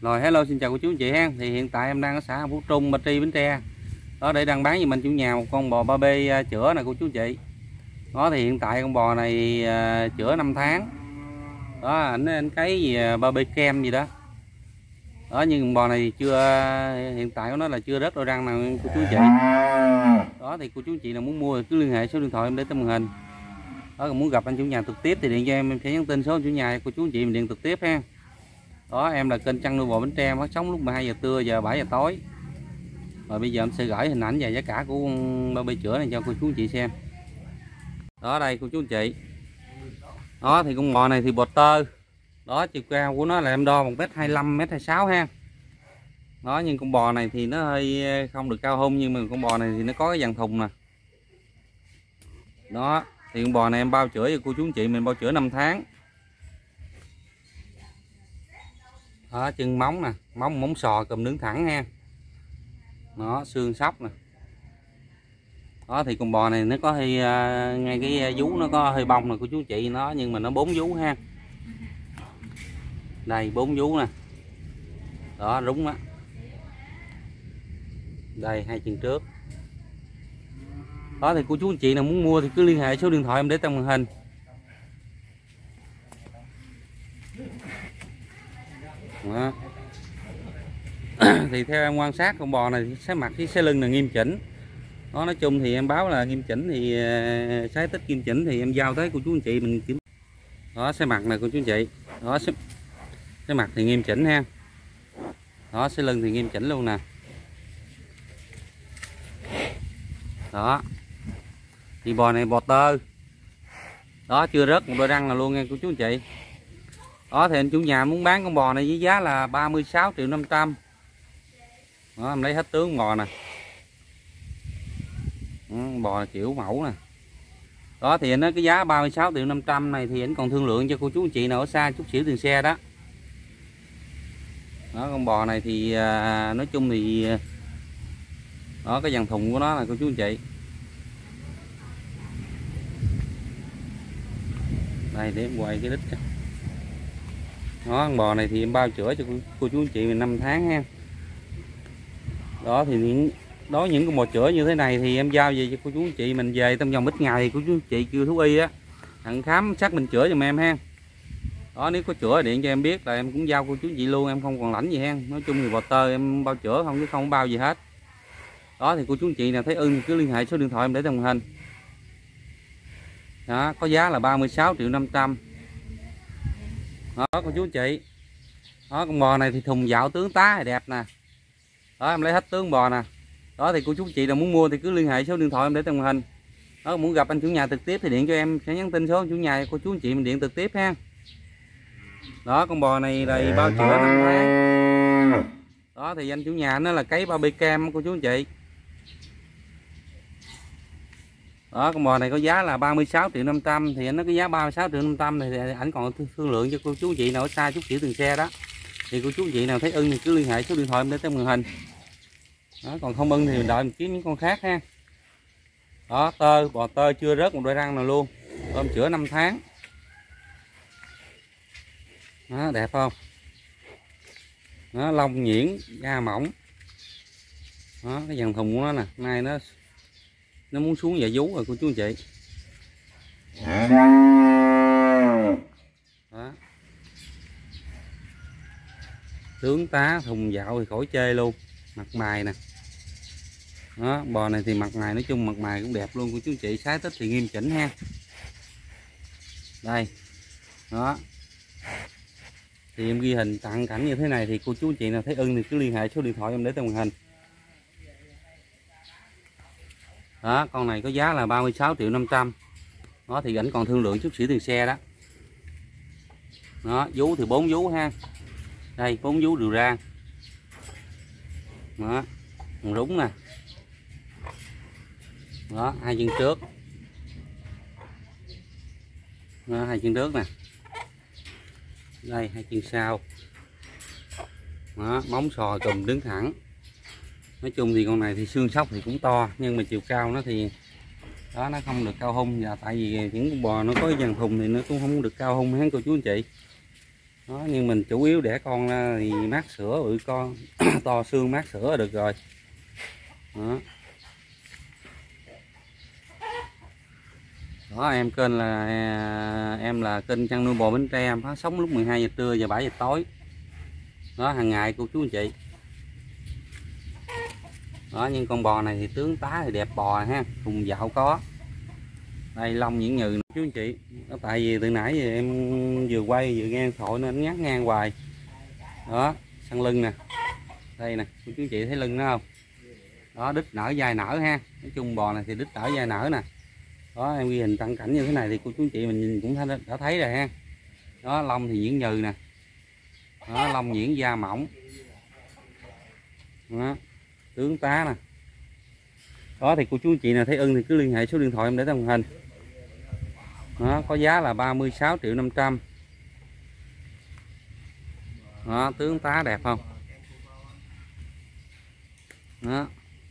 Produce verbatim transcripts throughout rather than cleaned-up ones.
Rồi hello, xin chào cô chú anh chị ha. Thì hiện tại em đang ở xã Phú Trung, Ba Tri, Bến Tre. Đó, để đang bán giùm anh chủ nhà một con bò ba B chữa nè cô chú anh chị. Đó thì hiện tại con bò này uh, chữa năm tháng. Đó anh anh cái gì ba B kem gì đó. Đó nhưng con bò này chưa, hiện tại của nó là chưa rớt đôi răng nào cô chú anh chị. Đó thì cô chú anh chị nào muốn mua thì cứ liên hệ số điện thoại em để trên màn hình. Đó, còn muốn gặp anh chủ nhà trực tiếp thì điện cho em, em sẽ nhắn tin số anh chủ nhà cô chú anh chị mình điện trực tiếp ha. Đó, em là kênh chăn nuôi bò Bến Tre, phát sóng lúc mười hai giờ trưa, giờ bảy giờ tối. Rồi bây giờ em sẽ gửi hình ảnh và giá cả của con ba B chữa này cho cô chú anh chị xem. Đó đây cô chú anh chị. Đó thì con bò này thì bò tơ. Đó chiều cao của nó là em đo một mét hai mươi lăm, một mét hai mươi sáu ha. Đó nhưng con bò này thì nó hơi không được cao hung, nhưng mà con bò này thì nó có cái dàn thùng nè. Đó thì con bò này em bao chữa cho cô chú anh chị mình, bao chữa năm tháng. Đó, chân móng nè, móng móng sò cùm đứng thẳng ha. Đó, xương sóc nè. Đó thì con bò này nó có hơi uh, ngay cái vú nó có hơi bông nè cô chú chị nó, nhưng mà nó bốn vú ha. Đây bốn vú nè. Đó rúng á. Đây hai chân trước. Đó thì cô chú anh chị nào muốn mua thì cứ liên hệ số điện thoại em để trong màn hình. Đó. Thì theo em quan sát con bò này sẽ mặt với xe lưng là nghiêm chỉnh. Đó nói chung thì em báo là nghiêm chỉnh, thì sái tích nghiêm chỉnh thì em giao tới cô chú anh chị mình kiểm. Đó xe mặt này cô chú anh chị. Đó xe, xe mặt thì nghiêm chỉnh ha. Đó xe lưng thì nghiêm chỉnh luôn nè. Đó thì bò này bò tơ. Đó chưa rớt một đôi răng nào luôn nha cô chú anh chị. Đó thì anh chủ nhà muốn bán con bò này với giá là ba mươi sáu triệu năm trăm. Đó em lấy hết tướng bò nè. Đó, bò kiểu mẫu nè. Đó thì anh nói cái giá ba mươi sáu triệu năm trăm này thì anh còn thương lượng cho cô chú anh chị nào ở xa chút xíu tiền xe đó. Đó con bò này thì à, nói chung thì đó cái dàn thùng của nó là cô chú anh chị. Đây để em quay cái đít cho. Đó con bò này thì em bao chữa cho cô, cô chú anh chị mình năm tháng ha. Đó thì những đó những con bò chữa như thế này thì em giao về cho cô chú anh chị mình về trong vòng ít ngày thì cô chú anh chị kêu thú y á thằng khám xác minh chữa giùm em ha. Đó nếu có chữa điện cho em biết là em cũng giao cô chú anh chị luôn, em không còn lãnh gì ha. Nói chung thì bò tơ em bao chữa không chứ không bao gì hết. Đó thì cô chú anh chị nào thấy ưng thì cứ liên hệ số điện thoại em để trong màn hình. Đó có giá là ba mươi sáu triệu năm trăm. Đó cô chú anh chị. Đó con bò này thì thùng dạo tướng tá thì đẹp nè. Đó em lấy hết tướng bò nè. Đó thì cô chú anh chị nào muốn mua thì cứ liên hệ số điện thoại em để trong màn hình. Đó muốn gặp anh chủ nhà trực tiếp thì điện cho em, sẽ nhắn tin số chủ nhà cô chú anh chị mình điện trực tiếp ha. Đó con bò này là bao chữa năm tháng. Đó thì anh chủ nhà nó là cấy ba B kem cô chú anh chị. Đó con bò này có giá là ba mươi sáu triệu năm trăm, thì anh nói cái giá ba mươi sáu triệu năm trăm thì anh còn thương lượng cho cô chú anh chị nào ở xa chút xíu tiền xe đó. Thì cô chú anh chị nào thấy ưng thì cứ liên hệ số điện thoại em để trên màn hình. Đó còn không ưng thì mình đợi mình kiếm những con khác ha. Đó tơ, bò tơ chưa rớt một đôi răng nào luôn. Ôm chữa năm tháng. Đó đẹp không? Đó lông nhuyễn, da mỏng. Đó cái dàn thùng của nó nè, nay nó nó muốn xuống dạ vú rồi cô chú anh chị. Đó. Tướng tá thùng dạo thì khỏi chê luôn. Mặt mày nè. Đó bò này thì mặt mày nói chung mặt mày cũng đẹp luôn cô chú anh chị, sái tích thì nghiêm chỉnh ha. Đây. Đó. Thì em ghi hình tặng cảnh như thế này thì cô chú anh chị nào thấy ưng thì cứ liên hệ số điện thoại em để trong màn hình. Đó con này có giá là ba mươi sáu triệu năm trăm. Đó thì ảnh còn thương lượng chút xíu tiền xe đó. Đó vú thì bốn vú ha. Đây bốn vú đều ra. Đó còn rúng nè. Đó hai chân trước. Đó, hai chân trước nè. Đây hai chân sau. Đó móng sò cùm đứng thẳng. Nói chung thì con này thì xương sóc thì cũng to, nhưng mà chiều cao nó thì đó nó không được cao hung, và tại vì những con bò nó có dàn thùng thì nó cũng không được cao hung hết cô chú anh chị. Đó, nhưng mình chủ yếu để con ra thì mát sữa bự con to xương mát sữa là được rồi. Đó. Đó, em kênh là em là kênh chăn nuôi bò Bến Tre, em phát sóng lúc mười hai giờ trưa và bảy giờ tối. Đó, hàng ngày cô chú anh chị. Đó, nhưng con bò này thì tướng tá thì đẹp bò ha, thùng dạo có. Đây lông nhuyễn nhừ chú anh chị. Đó, tại vì từ nãy giờ em vừa quay vừa nghe thoại nên nhắc ngang hoài. Đó, săn lưng nè. Đây nè, cô chú anh chị thấy lưng nó không? Đó, đít nở dài nở ha. Nói chung bò này thì đít nở dài nở nè. Đó, em ghi hình tăng cảnh như thế này thì cô chú anh chị mình nhìn cũng đã thấy rồi ha. Đó, lông thì nhuyễn nhừ nè. Đó, lông nhuyễn da mỏng. Đó, tướng tá nè. Đó thì cô chú anh chị nào thấy ưng thì cứ liên hệ số điện thoại em để trong hình. Đó, có giá là ba mươi sáu triệu năm trăm. Đó, tướng tá đẹp không? Đó.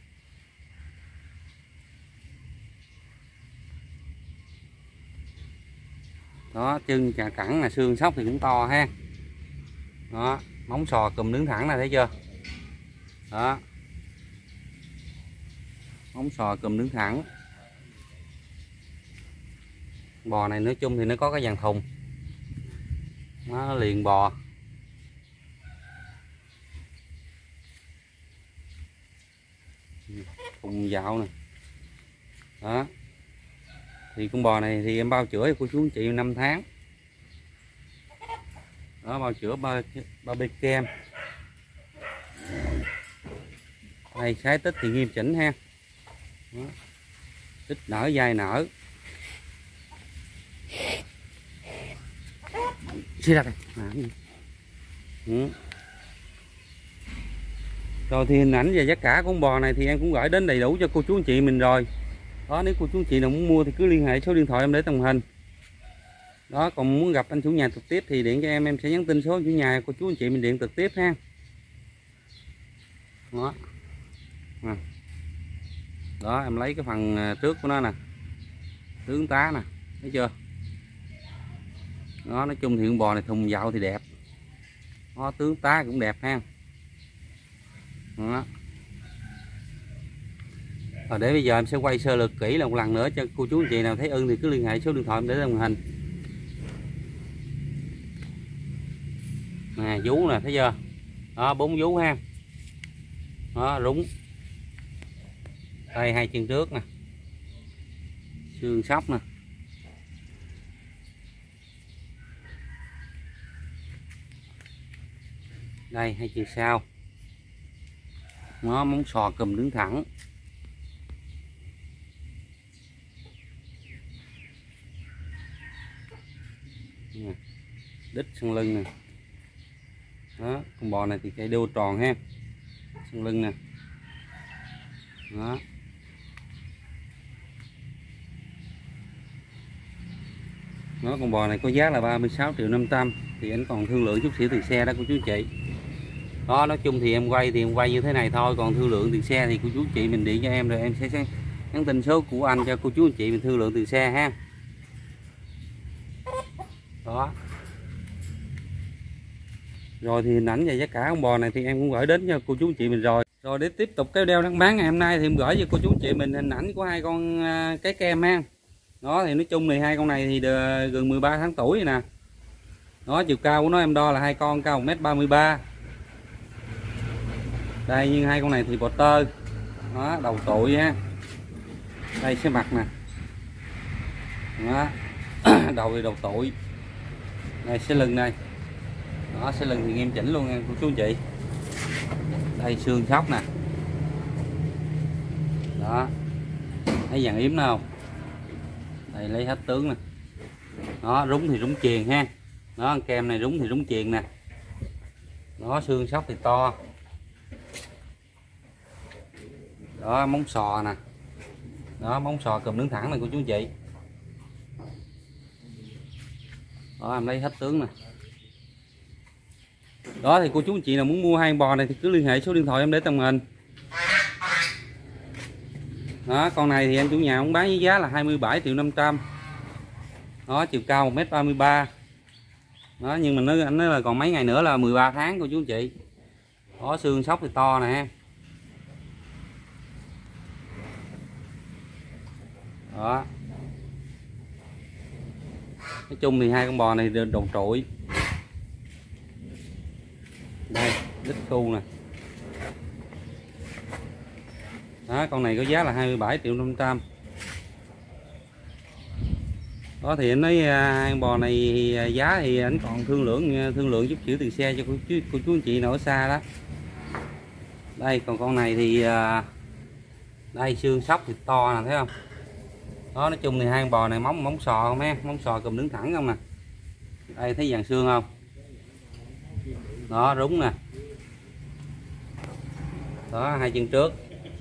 Đó, chân chà cẳng là xương sóc thì cũng to ha. Đó, móng sò cùm đứng thẳng này thấy chưa? Đó. Móng sò cùm đứng thẳng. Bò này nói chung thì nó có cái dàn thùng. Nó liền bò. Thùng dạo nè. Đó. Thì con bò này thì em bao chữa của chú anh chị năm tháng. Đó, bao chữa ba ba bê kem. Đây sái tích thì nghiêm chỉnh ha. Đó. Tích nở dài nở. Xí ra đây. À. Ừ. Rồi thì hình ảnh và giá cả con bò này thì em cũng gửi đến đầy đủ cho cô chú anh chị mình rồi. Đó, nếu cô chú anh chị nào muốn mua thì cứ liên hệ số điện thoại em để tầng hình. Đó, còn muốn gặp anh chủ nhà trực tiếp thì điện cho em, em sẽ nhắn tin số chủ nhà cô chú anh chị mình điện trực tiếp ha. Đó. À. Đó, em lấy cái phần trước của nó nè. Tướng tá nè, thấy chưa? Đó, nói chung thì con bò này thùng dạo thì đẹp. Đó, tướng tá cũng đẹp ha. Đó. Rồi để bây giờ em sẽ quay sơ lược kỹ là một lần nữa cho cô chú anh chị nào thấy ưng thì cứ liên hệ số điện thoại em để đồng hành. Nè, vú nè, thấy chưa? Đó, bốn vú ha. Đó, rúng. Đây hai chân trước nè. Xương sóc nè. Đây hai chân sau. Nó móng sò cùm đứng thẳng. Nè, đít sân lưng nè. Đó, con bò này thì chạy đô tròn ha. Sân lưng nè. Đó. Đó, con bò này có giá là ba mươi sáu triệu năm trăm thì anh còn thương lượng chút xíu tiền xe đó cô chú chị. Đó, nói chung thì em quay thì em quay như thế này thôi, còn thương lượng tiền xe thì cô chú chị mình điện cho em rồi em sẽ nhắn tin số của anh cho cô chú anh chị mình thương lượng tiền xe ha. Đó. Rồi thì hình ảnh và giá cả con bò này thì em cũng gửi đến cho cô chú anh chị mình rồi. Rồi để tiếp tục cái đeo đang bán ngày hôm nay thì em gửi cho cô chú anh chị mình hình ảnh của hai con cái kem ha. Đó thì nói chung thì hai con này thì gần mười ba tháng tuổi nè. Đó, chiều cao của nó em đo là hai con cao một mét ba mươi ba. Đây, nhưng hai con này thì bò tơ. Đó, đầu tụi ha. Đây cái mặt nè. Đó. Đầu thì đầu tụi. Đây cái lưng đây. Đó, cái lưng thì nghiêm chỉnh luôn nha cô chú anh chị. Đây xương sóc nè. Đó. Thấy vàng yếm nó không? Đây lấy hết tướng nè. Đó, rúng thì rúng chuyền ha. Đó, kem này rúng thì rúng chuyền nè. Đó, xương sóc thì to. Đó, móng sò nè. Đó, móng sò cùm đứng thẳng này cô chú anh chị. Đó, em lấy hết tướng nè. Đó thì cô chú anh chị nào muốn mua hai con bò này thì cứ liên hệ số điện thoại em để tầm hình. Đó, con này thì em chủ nhà cũng bán với giá là hai mươi bảy triệu năm trăm. Đó, chiều cao một mét ba mươi ba. Đó, nhưng mà nó anh nói là còn mấy ngày nữa là mười ba tháng cô chú anh chị. Có xương sóc thì to nè. Đó. Nói chung thì hai con bò này đều trội. Đây, đít khu nè. Đó, con này có giá là hai mươi bảy triệu năm trăm. Đó thì anh nói hai con bò này thì giá thì anh còn thương lượng thương lượng giúp chữ tiền xe cho cô chú, cô chú anh chị nào ở xa đó. Đây còn con này thì đây xương sóc thì to nè, thấy không? Đó, nói chung thì hai con bò này móng móng sò không ha, móng sò cùm đứng thẳng không nè. Đây thấy dàn xương không? Đó, rúng nè. Đó, hai chân trước.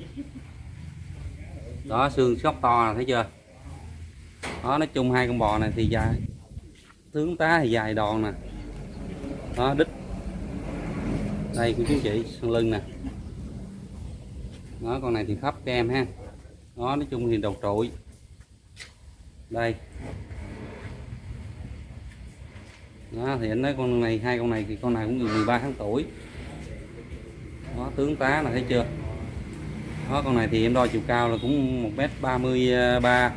Đó, xương sóc to nè, thấy chưa? Đó, nói chung hai con bò này thì dài, tướng tá thì dài đòn nè. Đó, đít. Đây cô chú chị, sân lưng nè. Đó, con này thì thấp kem ha. Đó, nói chung thì đầu trội. Đây. Đó thì anh nói con này, hai con này thì con này cũng gần mười ba tháng tuổi. Đó, tướng tá là thấy chưa? Đó, con này thì em đo chiều cao là cũng một mét ba mươi ba.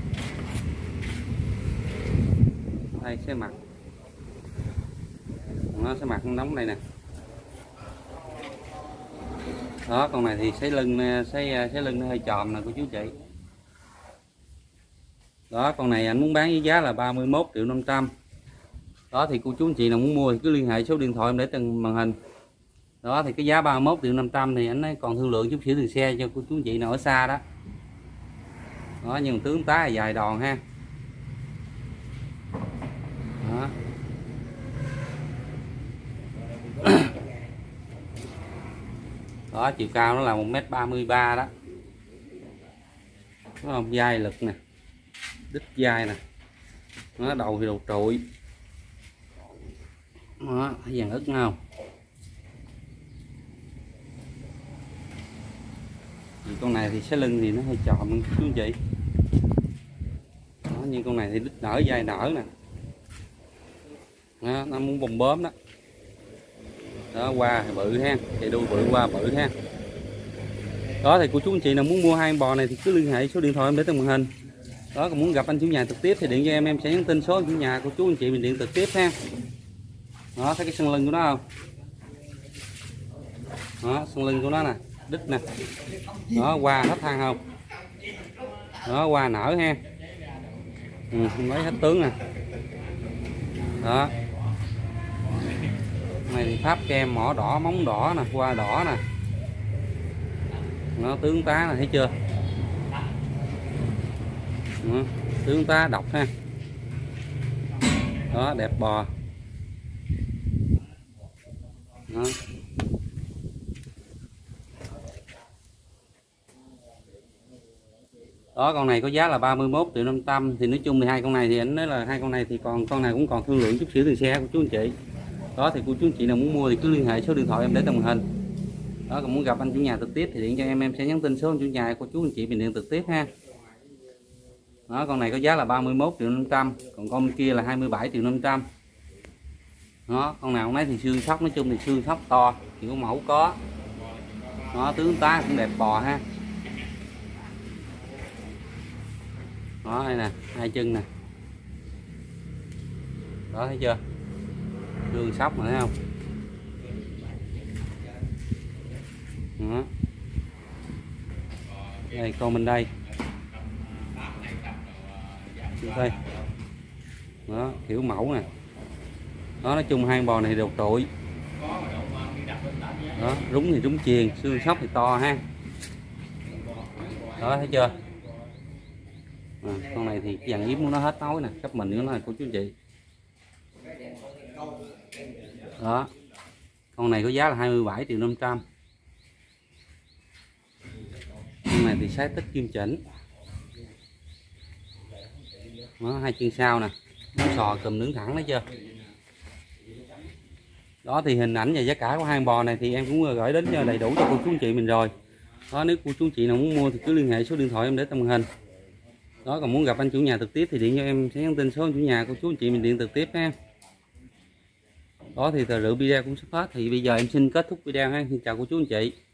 Đây xe mặt. Nó sẽ mặt nóng đây nè. Đó, con này thì sấy lưng sấy sấy lưng nó hơi tròn nè cô chú chị. Đó, con này anh muốn bán với giá là ba mươi mốt triệu năm trăm. Đó thì cô chú anh chị nào muốn mua thì cứ liên hệ số điện thoại em để trên màn hình. Đó thì cái giá ba mươi mốt triệu năm trăm thì anh ấy còn thương lượng chút xíu tiền xe cho cô chú anh chị nào ở xa đó. Đó, nhưng tướng tá là dài đòn ha. Đó. Đó, chiều cao nó là một mét ba mươi ba đó. Đúng không? Dai lực nè. Đít dai nè. Nó đầu thì đầu trội. Đó, thấy vàng ức không? Thì con này thì cái lưng thì nó hơi tròn hơn chú anh chị. Đó, nhưng con này thì đít nở dai nở nè. Đó, nó muốn bông bướm đó. Đó, qua thì bự ha, chạy đuôi bự qua bự ha. Đó thì cô chú anh chị nào muốn mua hai con bò này thì cứ liên hệ số điện thoại em để trên màn hình. Đó, còn muốn gặp anh chủ nhà trực tiếp thì điện cho em, em sẽ nhắn tin số anh chủ nhà của chú anh chị mình điện trực tiếp ha. Đó, thấy cái sân lưng của nó không? Đó, sân lưng của nó nè, đít nè. Đó, qua hết thang không? Đó, qua nở ha. Ừ, không lấy hết tướng nè. Đó. Này thì tháp kem, mỏ đỏ, móng đỏ nè, qua đỏ nè. Nó tướng tá này thấy chưa? Đó, tướng tá độc ha. Đó, đẹp bò. Đó. Đó, con này có giá là ba mươi mốt triệu năm trăm. Thì nói chung thì hai con này thì anh nói là hai con này thì còn con này cũng còn thương lượng chút xíu tiền xe của chú anh chị. Đó thì cô chú anh chị nào muốn mua thì cứ liên hệ số điện thoại em để trên màn hình. Đó, còn muốn gặp anh chủ nhà trực tiếp thì điện cho em, em sẽ nhắn tin số anh chủ nhà của chú anh chị mình điện trực tiếp ha. Đó, con này có giá là ba mươi mốt triệu năm trăm, còn con kia là hai mươi bảy triệu năm trăm. Đó, con nào con nấy thì xương sóc, nói chung thì xương sóc to, kiểu mẫu có. Đó, tướng tá cũng đẹp bò ha. Đó, đây nè, hai chân nè. Đó, thấy chưa? Xương sóc mà thấy không? Đó. Đây con bên đây. Đây. Đó, kiểu mẫu nè. Đó, nói chung hai con bò này đều trội. Đó, rúng thì rúng chuyền, xương sóc thì to ha. Đó, thấy chưa? À, con này thì dàn yếm của nó hết nói nè, cấp mình của nó là cô chú chị. Đó, con này có giá là hai mươi bảy triệu năm trăm. Con này thì sái tích kim chỉnh. Đó, hai chân sau nè, nó sò cùm đứng thẳng đấy chưa? Đó thì hình ảnh và giá cả của hai con bò này thì em cũng gửi đến cho đầy đủ cho cô chú anh chị mình rồi. Đó, nếu cô chú anh chị nào muốn mua thì cứ liên hệ số điện thoại em để trên màn hình. Đó, còn muốn gặp anh chủ nhà trực tiếp thì điện cho em sẽ nhắn tin số anh chủ nhà của chú anh chị mình điện trực tiếp ha. Đó thì thời lượng video cũng sắp hết, thì bây giờ em xin kết thúc video ha. Xin chào cô chú anh chị.